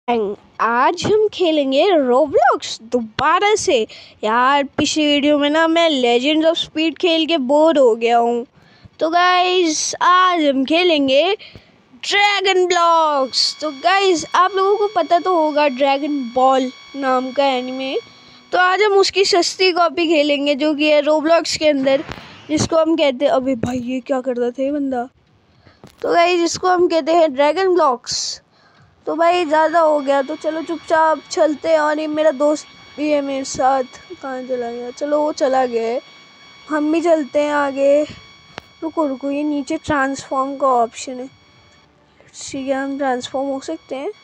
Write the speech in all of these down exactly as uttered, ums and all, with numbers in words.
And आज हम खेलेंगे रोब्लॉक्स दोबारा से। यार पिछली वीडियो में ना मैं लेजेंड्स ऑफ स्पीड खेल के बोर हो गया हूँ। तो गाइस आज हम खेलेंगे ड्रैगन ब्लॉक्स। तो गाइस आप लोगों को पता तो होगा ड्रैगन बॉल नाम का एनिमे। तो आज हम उसकी सस्ती कॉपी खेलेंगे जो कि है रोब्लॉक्स के अंदर, जिसको हम कहते हैं, अबे भाई ये क्या कर रहा था ये बंदा। तो गाइस जिसको हम कहते हैं ड्रैगन ब्लॉक्स। तो भाई ज़्यादा हो गया तो चलो चुपचाप चलते हैं। और ये मेरा दोस्त भी है मेरे साथ। कहाँ चला गया? चलो वो चला गया है, हम भी चलते हैं आगे। रुको रुको, ये नीचे ट्रांसफॉर्म का ऑप्शन है। ठीक है, हम ट्रांसफॉर्म हो सकते हैं।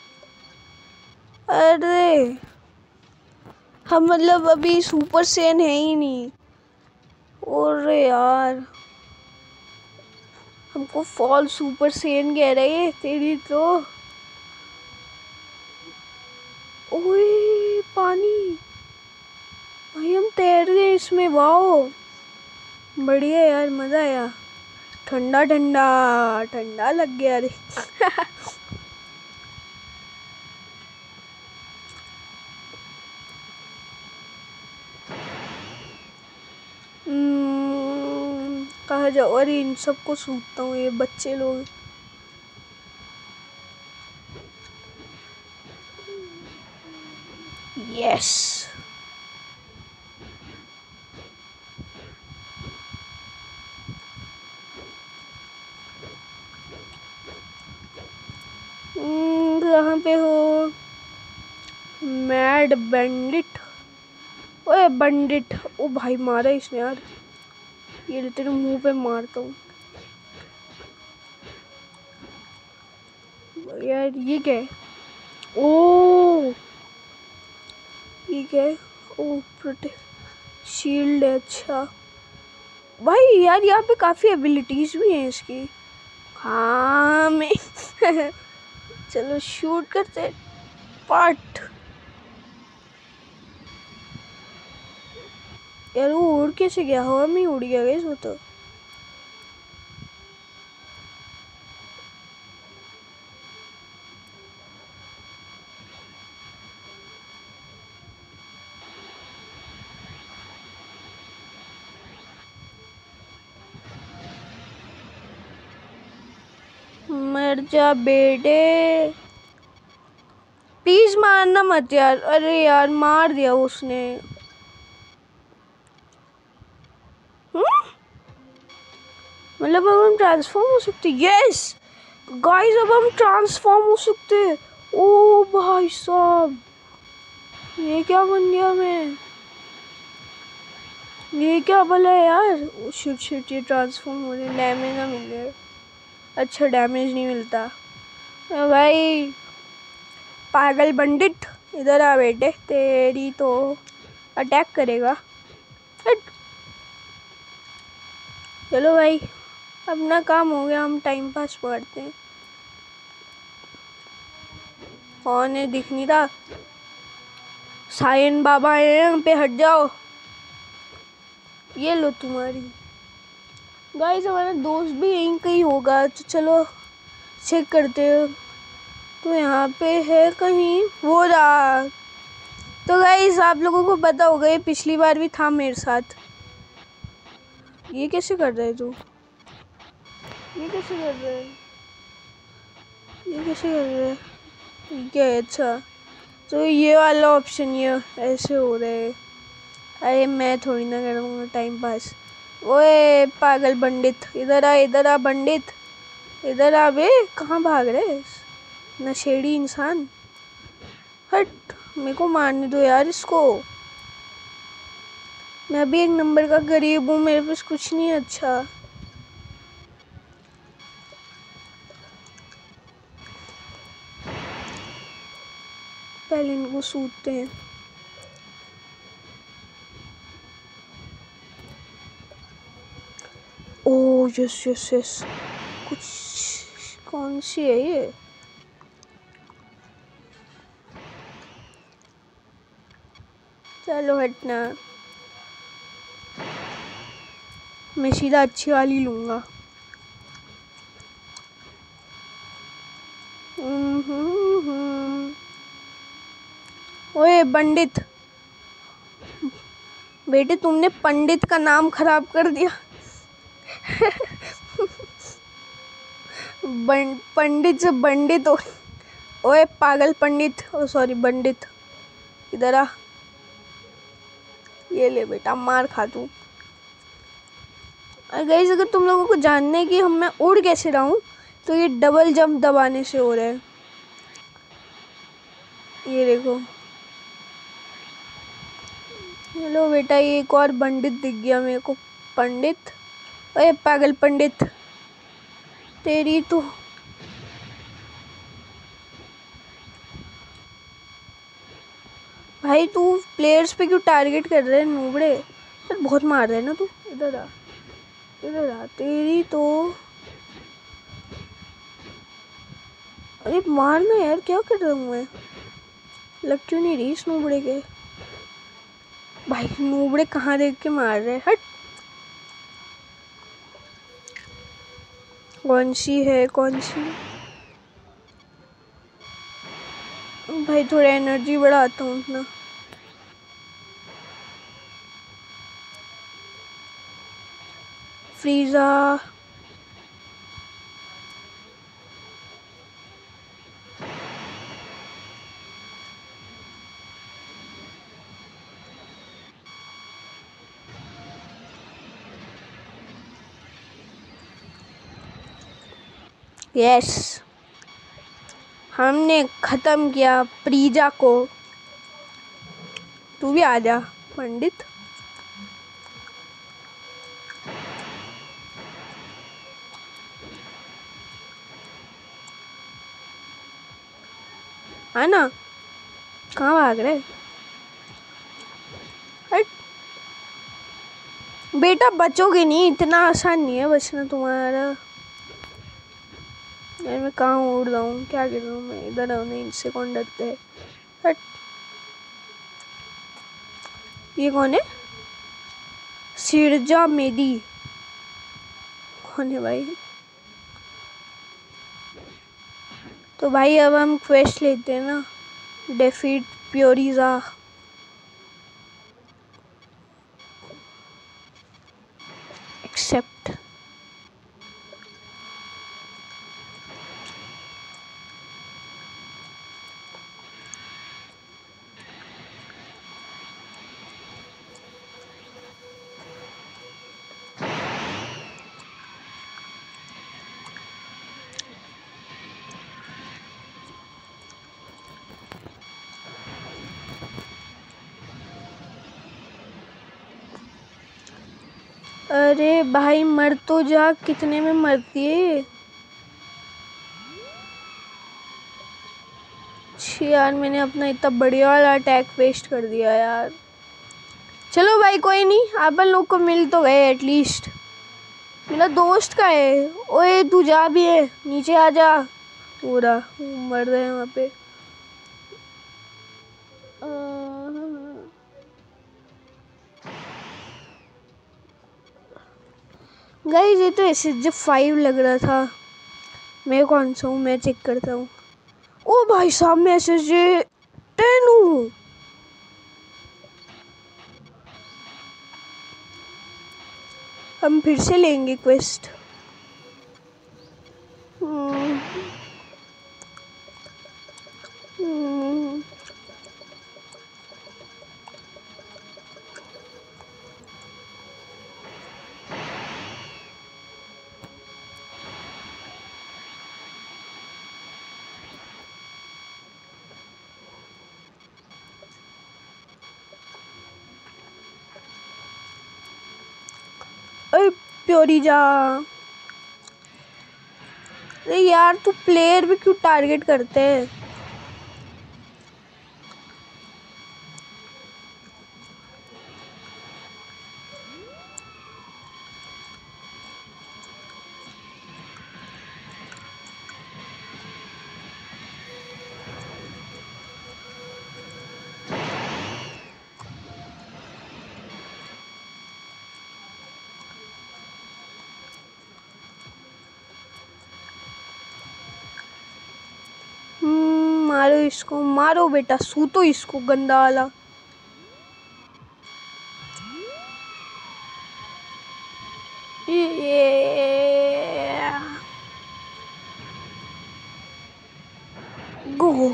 अरे हम मतलब अभी सुपर सेन है ही नहीं। अरे यार हमको फॉल सुपर सेन कह रही है तेरी तो। ओए पानी, भाई हम तैर गए इसमें। वाओ बढ़िया यार, मजा आया। ठंडा ठंडा ठंडा लग गया रे। हम्म, कहाँ जाओ? अरे इन सबको सूखता हूँ, ये बच्चे लोग। यस कहाँ पे हो मैड बंडिट? ओए बंडिट, ओ भाई मारा इसने यार। ये तेरे मुंह पे मारता हूँ यार। ये क्या है? ओ ये क्या है? ओ प्रोटेक्ट शील्ड है। अच्छा भाई यार यहाँ पे काफी एबिलिटीज भी हैं इसकी। हाँ मैं चलो शूट करते पार्ट। यार वो उड़ कैसे गया? हवा में उड़ गया गाइस वो तो। मर जा बेटे, प्लीज मारना मत यार। अरे यार मार दिया उसने। मतलब अब हम ट्रांसफॉर्म हो सकते? यस गाइस अब हम ट्रांसफॉर्म हो सकते हैं। ओ भाई साहब ये क्या बन गया मैं? ये क्या भला है यार? शिट शिट, ये ट्रांसफॉर्म हो रहे, डैमेज ना मिल रहा। अच्छा डैमेज नहीं मिलता भाई। पागल बंडिट इधर आ बेटे, तेरी तो अटैक करेगा। हट। चलो भाई अपना काम हो गया, हम टाइम पास करते हैं। कौन है? दिख नहीं रहा। सायन बाबा है यहाँ पे, हट जाओ। ये लो तुम्हारी। गाइस हमारा दोस्त भी यहीं कहीं होगा, तो चलो चेक करते हो। तो यहाँ पे है कहीं, वो रहा। तो गाइस आप लोगों को पता होगा ये पिछली बार भी था मेरे साथ। ये कैसे कर रहे तू? ये कैसे कर रहे है? ये कैसे कर रहे है? ठीक है अच्छा। तो ये वाला ऑप्शन ये ऐसे हो रहे है। अरे मैं थोड़ी ना करूँगा टाइम पास। ओए पागल पंडित इधर आ, इधर आ पंडित, इधर आ बे। कहाँ भाग रहे नशेड़ी इंसान? हट, मेरे को मारने दो यार इसको। मैं भी एक नंबर का गरीब हूँ, मेरे पास कुछ नहीं है। अच्छा पहले इनको सूतते हैं। ओ यस यस यस, कुछ कौन सी है ये? चलो हटना, मैं सीधा अच्छी वाली लूँगा। ओए पंडित, बेटे तुमने पंडित का नाम खराब कर दिया। पंडित से पंडित हो। ओए पागल पंडित, ओ सॉरी पंडित, इधर आ। ये ले बेटा, मार खा तू। गाइस अगर तुम लोगों को जानना है कि हम मैं उड़ कैसे रहा हूँ, तो ये डबल जंप दबाने से हो रहा है। ये देखो। हेलो बेटा, ये एक और पंडित दिख गया मेरे को। पंडित, अरे पागल पंडित, तेरी तो भाई तू प्लेयर्स पे क्यों टारगेट कर रहे हैं नूबड़े? यार बहुत मार रहे हैं ना तू। इधर आ, इधर आ, तेरी तो। अरे मारना यार, क्या कर रहा हूँ मैं? लग क्यों नहीं रही इस नूबड़े के? भाई नूबड़े कहाँ देख के मार रहे हैं? हट। कौन सी है, कौन सी? भाई थोड़ा एनर्जी बढ़ाता हूँ अपना। फ्रीजा, यस, हमने खत्म किया प्रीजा को। तू भी आ जा पंडित। है ना, कहाँ भाग रहे? हट बेटा, बचोगे नहीं, इतना आसान नहीं है बचना तुम्हारा। यार मैं कहाँ उड़ रहा हूँ, क्या कर रहा हूँ मैं? इधर आओ, नहीं इनसे कौन डरते है? हट। ये कौन है? सिरजा मेदी कौन है भाई? तो भाई अब हम क्वेस्ट लेते हैं ना, डेफीट प्योरीजा। एक्सेप्ट। अरे भाई मर तो जा, कितने में मरती है? यार मैंने अपना इतना बढ़िया वाला अटैक वेस्ट कर दिया यार। चलो भाई कोई नहीं, अपन लोग को मिल तो गए एटलीस्ट। मेरा दोस्त का है। ओए तू जा भी है, नीचे आ जा। पूरा मर रहे हैं वहाँ पे। गाइस ये तो ऐसे जब फाइव लग रहा था। मैं कौन सा हूँ, मैं चेक करता हूँ। ओ भाई साहब, मैं एस एस जे टेन हूँ। हम फिर से लेंगे क्वेस्ट। हम्म, हम्म, अरे प्योरी जा। अरे यार तू प्लेयर भी क्यों टारगेट करते हैं? हम्म मारो इसको, मारो बेटा, सूतो इसको गंदा वाला। ये गो,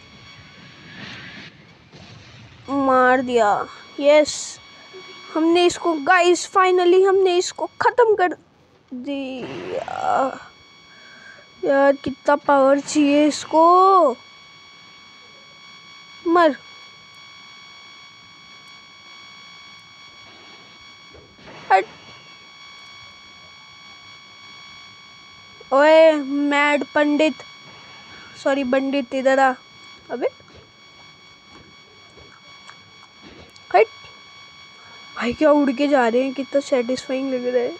मार दिया। यस, हमने इसको गाइस, फाइनली हमने इसको खत्म कर दिया। यार कितना पावर चाहिए इसको। मर। हट। ओए मैड पंडित, सॉरी पंडित, इधर आ। अबे हट भाई, क्या उड़ के जा रहे हैं, कितना सेटिस्फाइंग लग रहा है।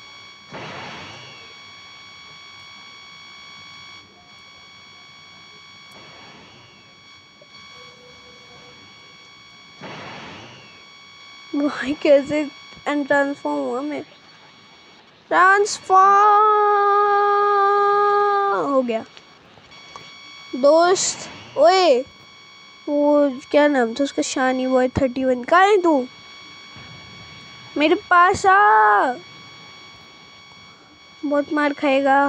भाई कैसे ट्रांसफॉर्म हुआ मैं, ट्रांसफॉर्म हो गया दोस्त। ओए वो क्या नाम था उसका, शानी बॉय थर्टी वन, कहाँ है तू? मेरे पास आ, बहुत मार खाएगा।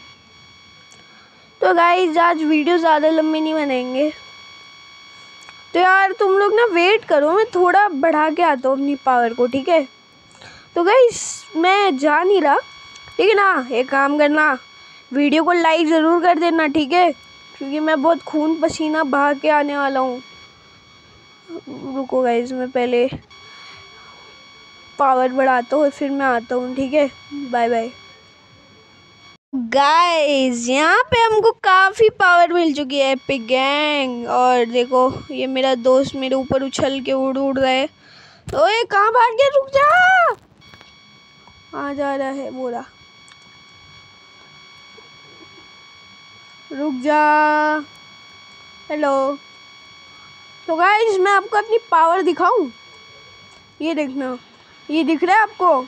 तो गाइस आज वीडियो ज़्यादा लंबी नहीं बनाएंगे, तो यार तुम लोग ना वेट करो, मैं थोड़ा बढ़ा के आता हूँ अपनी पावर को, ठीक है? तो गाइस मैं जा नहीं रहा, ठीक है ना? एक काम करना, वीडियो को लाइक ज़रूर कर देना, ठीक है? क्योंकि मैं बहुत खून पसीना बहा के आने वाला हूँ। रुको गाइस, मैं पहले पावर बढ़ाता हूँ, फिर मैं आता हूँ, ठीक है? Bye bye. गाइस यहाँ पे हमको काफ़ी पावर मिल चुकी है, एपिक गैंग। और देखो ये मेरा दोस्त मेरे ऊपर उछल के उड़ उड़ रहा है। ओए कहाँ भाग गया, रुक जा। आ जा रहा है बोला, रुक जा। हेलो। तो गाइस मैं आपको अपनी पावर दिखाऊं, ये देखना, ये दिख रहा है आपको?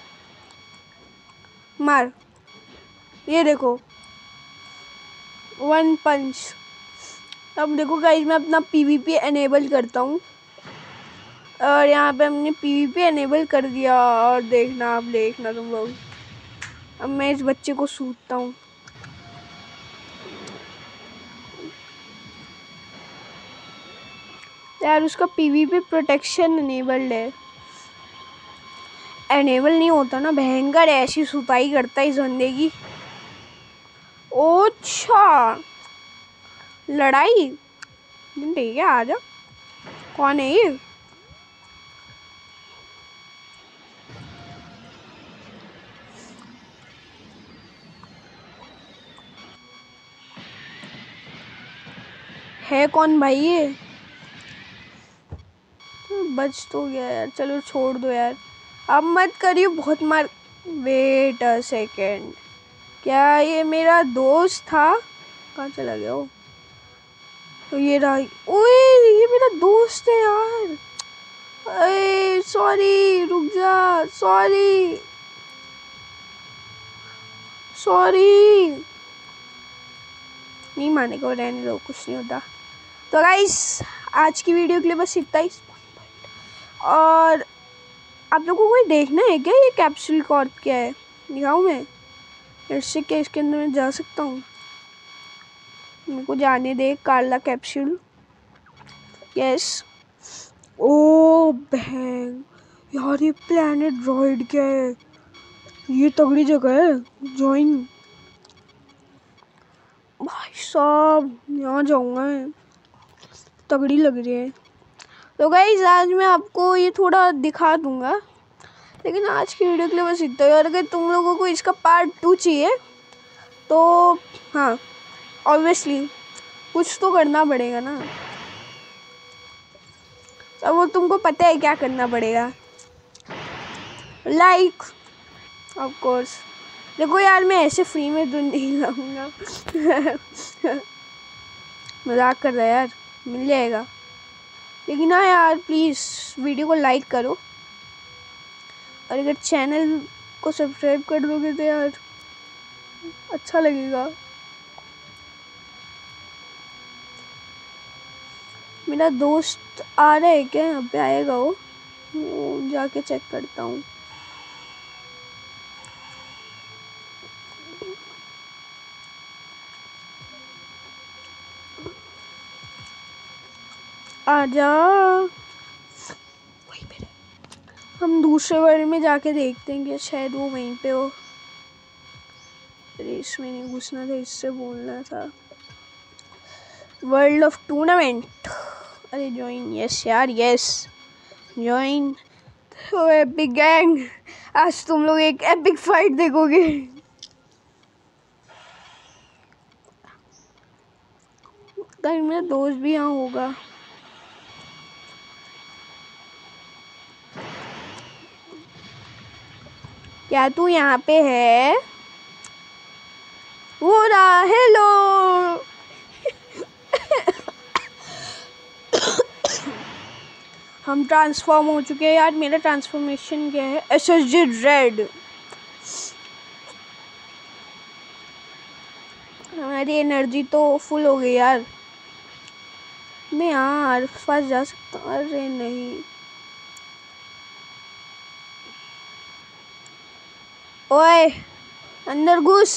मार, ये देखो, वन पंच। अब देखो गाइस मैं अपना पीवीपी एनेबल करता हूँ, और यहाँ पे हमने पीवीपी एनेबल कर दिया। और देखना, आप देखना तुम लोग, अब मैं इस बच्चे को सूटता हूँ। यार उसका पीवीपी प्रोटेक्शन एनेबल्ड है, एनेबल नहीं होता ना, भयंकर ऐसी सुताई करता है इस बंदे की। अच्छा लड़ाई, ठीक है आजा। कौन है ये? है कौन भाई ये? बच तो गया यार, चलो छोड़ दो यार, अब मत करियो, बहुत मार। वेट अ सेकेंड, क्या ये मेरा दोस्त था? कहाँ चला गया वो? तो ये रहा। ओए ये मेरा दोस्त है यार। अरे सॉरी, रुक जा, सॉरी सॉरी। नहीं मानेगा, रहने दो, कुछ नहीं होता। तो गाइस आज की वीडियो के लिए बस इतना ही। और आप लोगों को कोई देखना है क्या, ये कैप्सूल कॉर्प क्या है? दिखाऊं मैं? इससे क्या इसके अंदर मैं जा सकता हूँ? मेरे को जाने दे, काला कैप्सूल। यस। ओ बहन यार, ये प्लेनेट ड्रॉइड क्या है? ये तगड़ी जगह है, ज्वाइन। भाई साहब यहाँ जाऊँगा मैं, तगड़ी लग रही है। तो गाइस आज मैं आपको ये थोड़ा दिखा दूँगा, लेकिन आज की वीडियो के लिए बस इतना ही। और अगर तुम लोगों को इसका पार्ट टू चाहिए तो हाँ, ऑब्वियसली कुछ तो करना पड़ेगा ना। अब वो तुमको पता है क्या करना पड़ेगा, लाइक ऑफ कोर्स। देखो यार मैं ऐसे फ्री में तो नहीं लाऊंगा। मजाक कर रहा है यार, मिल जाएगा। लेकिन हाँ यार प्लीज़ वीडियो को लाइक करो, और अगर चैनल को सब्सक्राइब कर दोगे तो यार अच्छा लगेगा। मेरा दोस्त आ रहा है क्या? यहाँ पे आएगा वो, वो जाके चेक करता हूँ। आजा, वहीं पे हम दूसरे वर्ल्ड में जाके देखते हैं कि शायद वो वहीं पे हो। रेस में नहीं घुसना था, इससे बोलना था। वर्ल्ड ऑफ टूर्नामेंट, अरे ज्वाइन, यस यार यस, ज्वाइन। तो एपिक गैंग, आज तुम लोग एक एपिक फाइट देखोगे। कहीं मेरा दोस्त भी यहाँ होगा। क्या तू यहाँ पे है? वो रहा, हेलो। हम ट्रांसफॉर्म हो चुके हैं यार। मेरा ट्रांसफॉर्मेशन क्या है? S S G red. हमारी एनर्जी तो फुल हो गई यार। मैं यहाँ आस पास जा सकता हूँ? अरे नहीं, ओए अंदर घुस,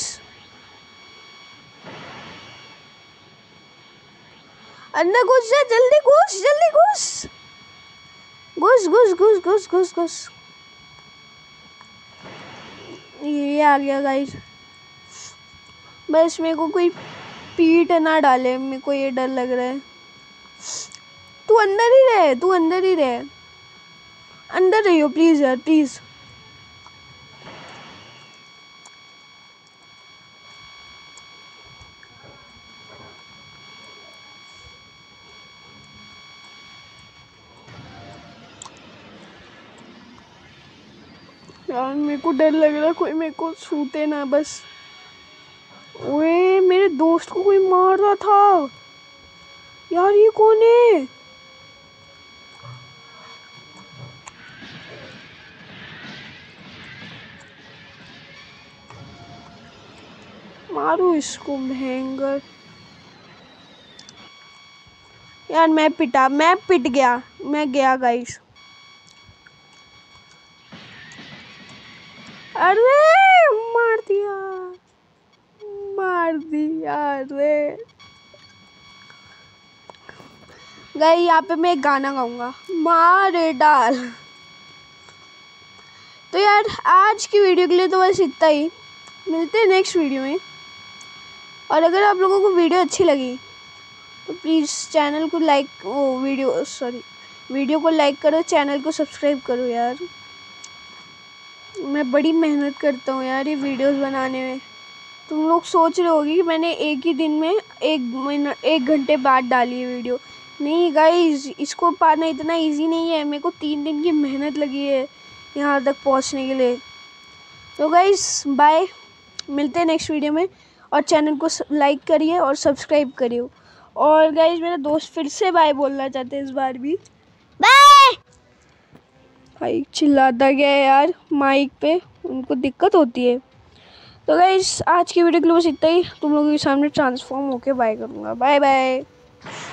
अंदर घुस जा, जल्दी घुस, जल्दी घुस, घुस घुस घुस घुस घुस घुस। ये आ गया गाइस। बस मेरे को कोई पीट ना डाले, मेरे को ये डर लग रहा है। तू अंदर ही रहे, तू अंदर ही रहे, अंदर रहियो प्लीज यार, प्लीज। यार मेरे को डर लग रहा है, कोई मेरे को छूते ना बस। ओए मेरे दोस्त को कोई मार रहा था यार, ये कौन है? मारो इसको भयंकर। यार मैं पिटा, मैं पिट गया, मैं गया गाइस। अरे मार दिया, मार दिया रे गाइस। यहाँ पे मैं एक गाना गाऊंगा, मार डाल। तो यार आज की वीडियो के लिए तो बस इतना ही। मिलते हैं नेक्स्ट वीडियो में। और अगर आप लोगों को वीडियो अच्छी लगी तो प्लीज़ चैनल को like, oh video sorry video को लाइक करो, चैनल को सब्सक्राइब करो यार। मैं बड़ी मेहनत करता हूँ यार ये वीडियोस बनाने में। तुम लोग सोच रहे होगी कि मैंने एक ही दिन में एक मिनट एक घंटे बाद डाली है वीडियो। नहीं गाइस, इसको पाना इतना इजी नहीं है। मेरे को तीन दिन की मेहनत लगी है यहाँ तक पहुँचने के लिए। तो गाइस बाय, मिलते हैं नेक्स्ट वीडियो में। और चैनल को लाइक करिए और सब्सक्राइब करिए। और गाइस मेरा दोस्त फिर से बाय बोलना चाहते हैं इस बार भी, बाय। भाई चिल्लाता गया यार माइक पे, उनको दिक्कत होती है। तो गाइस आज की वीडियो के लिए बस इतना ही। तुम लोगों के सामने ट्रांसफॉर्म होके बाय करूँगा। Bye bye.